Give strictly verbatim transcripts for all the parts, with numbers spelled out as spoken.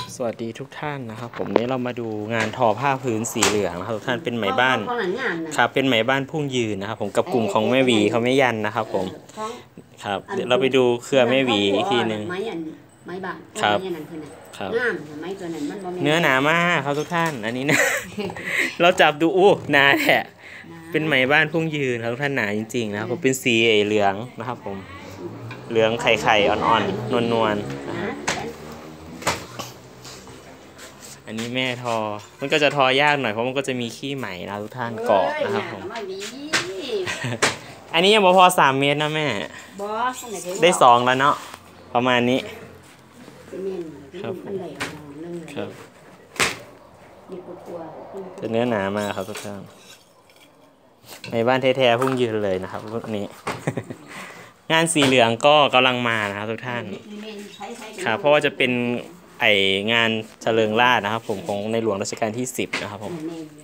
สวัสดีทุกท่านนะครับผมนี้เรามาดูงานทอผ้าพื้นสีเหลืองนะครับทุกท่านเป็นไหมบ้านครับเป็นไหมบ้านพุ่งยืนนะครับผมกับกลุ่มของแม่หวีเขาไม่ยันนะครับผมครับเดี๋ยวเราไปดูเครือแม่หวีอีกทีหนึ่งครับครับเนื้อหนามากครับทุกท่านอันนี้นะเราจับดูอู้หนาแท้เป็นไหมบ้านพุ่งยืนครับทุกท่านหนาจริงๆนะครับผมเป็นสีเหลืองนะครับผมเหลืองไข่ไข่อ่อนๆนวลๆอันนี้แม่ทอมันก็จะทอยากหน่อยเพราะมันก็จะมีขี้ไหมนะทุกท่านเกาะนะครับผมอันนี้ยังพอสามเมตรนะแม่ได้สองแล้วเนาะประมาณนี้ครับครับจะเนื้อหนามาครับทุกท่านในบ้านแท้ๆพุ่งยืนเลยนะครับพวกนี้งานสีเหลืองก็กำลังมานะครับทุกท่านครับเพราะว่าจะเป็นไองานเฉลิมราชนะครับผมของในหลวงรัชกาลที่สิบนะครับผม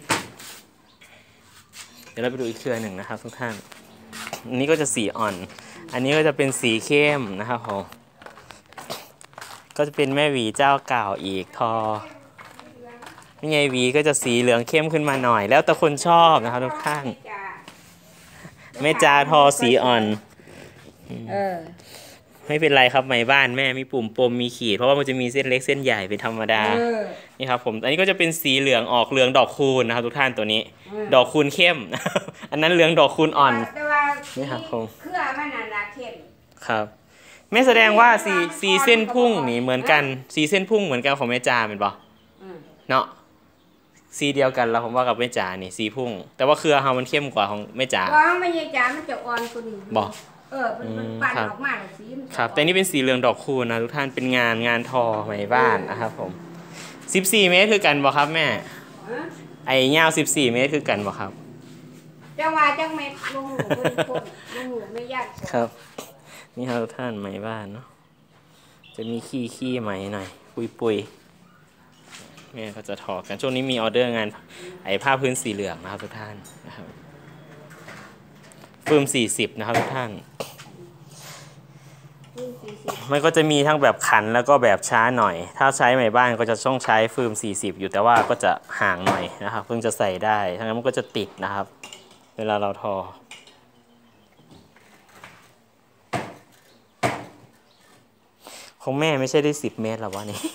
เดี๋ยวเราไปดูอีกเครือหนึ่งนะครับทุกท่านอันนี้ก็จะสีอ่อนอันนี้ก็จะเป็นสีเข้มนะครับผมก็จะเป็นแม่หวีเจ้าเก่าอีกทอนี่ไงหวีก็จะสีเหลืองเข้มขึ้นมาหน่อยแล้วแต่คนชอบนะครับทุกท่านแม่จาทอสีอ่อนไม่เป็นไรครับไหมบ้านแม่มีปุ่มปมมีขีดเพราะว่ามันจะมีเส้นเล็กเส้นใหญ่เป็นธรรมดานี่ครับผมอันนี้ก็จะเป็นสีเหลืองออกเหลืองดอกคูณนะครับทุกท่านตัวนี้ดอกคูณเข้มอันนั้นเหลืองดอกคูณอ่อนนี่ครับผมเครือมันน่ะเข้มครับแม่แสดงว่าสีสีเส้นพุ่งนี่เหมือนกันสีเส้นพุ่งเหมือนกันของแม่จาเป็นปะเนาะสีเดียวกันแล้วผมว่ากับแม่จานี่สีพุ่งแต่ว่าเครือเขามันเข้มกว่าของแม่จาของแม่จามันจะอ่อนกว่านี้บอกเออมันปั่นออกมาเลยสีครับแต่นี่เป็นสีเหลืองดอกคูณนะทุกท่านเป็นงานงานทอไหมบ้านนะครับผมสิบสี่เมตรคือกันบ่ครับแม่ไอ้ยาวสิบสี่เมตรคือกันบ่ครับจังหวะจังเมตรลงหูลงหูไม่ยากครับนี่ครับทุกท่านไหมบ้านเนาะจะมีขี้ขี้ไหมหน่อยปุยปุยแม่ก็จะทอกันช่วงนี้มีออเดอร์งานไอ้ผ้าพื้นสีเหลืองนะครับทุกท่านนะครับฟืมสี่สิบนะครับทุกท่านมันก็จะมีทั้งแบบขันแล้วก็แบบช้าหน่อยถ้าใช้ไหมบ้านก็จะต้องใช้ฟืมสี่สิบอยู่แต่ว่าก็จะห่างหน่อยนะครับเพิ่งจะใส่ได้ทั้งนั้นมันก็จะติดนะครับเวลาเราทอของแม่ไม่ใช่ได้สิบเมตรหรอวะนี่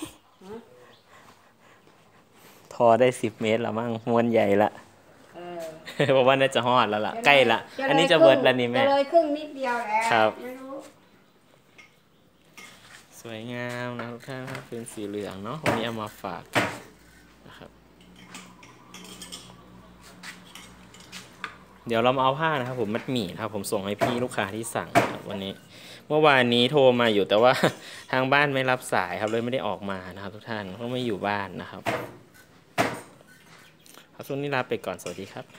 ทอได้สิบเมตรแล้วมั้งม้วนใหญ่ละเพราะว่าน่าจะฮอดแล้วล่ะใกล้ละอันนี้จะเบิร์ดแล้วนี่แม่เลยครึ่งนิดเดียวแล้วครับสวยงามนะทุกท่านครับเป็นสีเหลืองเนาะวันนี้เอามาฝากนะครับเดี๋ยวเรามาเอาผ้านะครับผมมัดหมี่นะครับผมส่งให้พี่ลูกค้าที่สั่งครับวันนี้เมื่อวานนี้โทรมาอยู่แต่ว่าทางบ้านไม่รับสายครับเลยไม่ได้ออกมานะครับทุกท่านเพราะไม่อยู่บ้านนะครับช่วงนี้ลาไปก่อนสวัสดีครับ